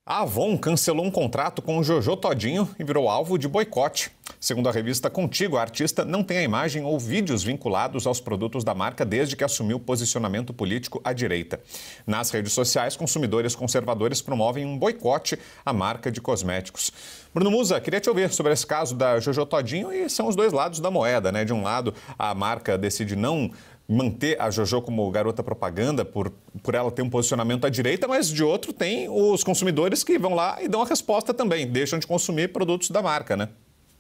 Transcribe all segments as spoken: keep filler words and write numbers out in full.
A Avon cancelou um contrato com o Jojo Todinho e virou alvo de boicote. Segundo a revista Contigo, a artista não tem a imagem ou vídeos vinculados aos produtos da marca desde que assumiu posicionamento político à direita. Nas redes sociais, consumidores conservadores promovem um boicote à marca de cosméticos. Bruno Musa, queria te ouvir sobre esse caso da Jojo Todinho, e são os dois lados da moeda, né? De um lado, a marca decide não manter a Jojo como garota propaganda por, por ela ter um posicionamento à direita, mas de outro tem os consumidores que vão lá e dão a resposta também, deixam de consumir produtos da marca, né?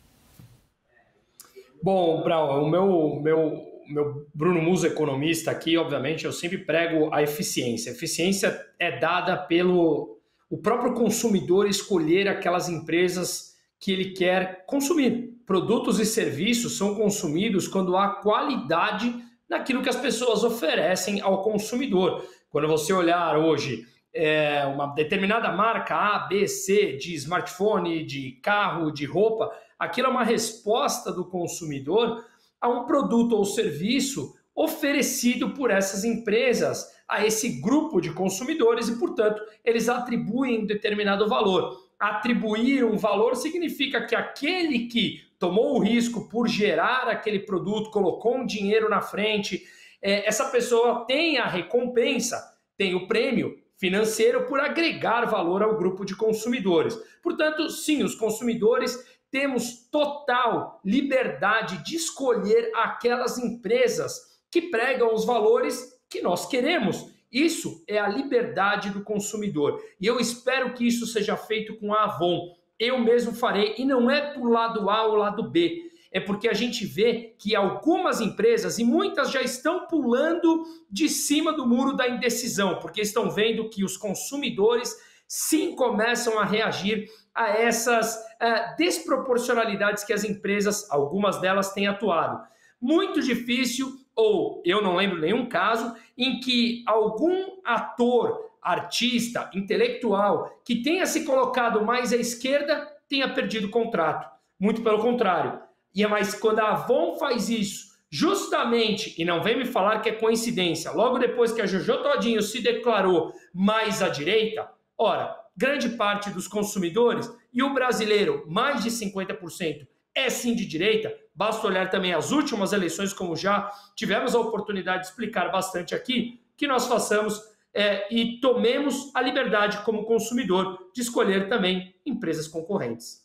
Bom, Brau, o meu, meu, meu Bruno Musa economista aqui, obviamente, eu sempre prego a eficiência. A eficiência é dada pelo o próprio consumidor escolher aquelas empresas que ele quer consumir. Produtos e serviços são consumidos quando há qualidade naquilo que as pessoas oferecem ao consumidor. Quando você olhar hoje é, uma determinada marca A, B, C, de smartphone, de carro, de roupa, aquilo é uma resposta do consumidor a um produto ou serviço oferecido por essas empresas a esse grupo de consumidores e, portanto, eles atribuem um determinado valor. Atribuir um valor significa que aquele que tomou o risco por gerar aquele produto, colocou um dinheiro na frente, é, essa pessoa tem a recompensa, tem o prêmio financeiro por agregar valor ao grupo de consumidores. Portanto, sim, os consumidores temos total liberdade de escolher aquelas empresas que pregam os valores que nós queremos. Isso é a liberdade do consumidor. E eu espero que isso seja feito com a Avon. Eu mesmo farei, e não é do lado A ou lado B. É porque a gente vê que algumas empresas, e muitas já estão pulando de cima do muro da indecisão, porque estão vendo que os consumidores sim começam a reagir a essas uh, desproporcionalidades que as empresas, algumas delas, têm atuado. Muito difícil, ou eu não lembro nenhum caso, em que algum ator, artista, intelectual, que tenha se colocado mais à esquerda, tenha perdido o contrato. Muito pelo contrário. E mas quando a Avon faz isso, justamente, e não vem me falar que é coincidência, logo depois que a Jojo Todinho se declarou mais à direita, ora, grande parte dos consumidores, e o brasileiro, mais de cinquenta por cento, é sim de direita. Basta olhar também as últimas eleições, como já tivemos a oportunidade de explicar bastante aqui, que nós façamos é, e tomemos a liberdade como consumidor de escolher também empresas concorrentes.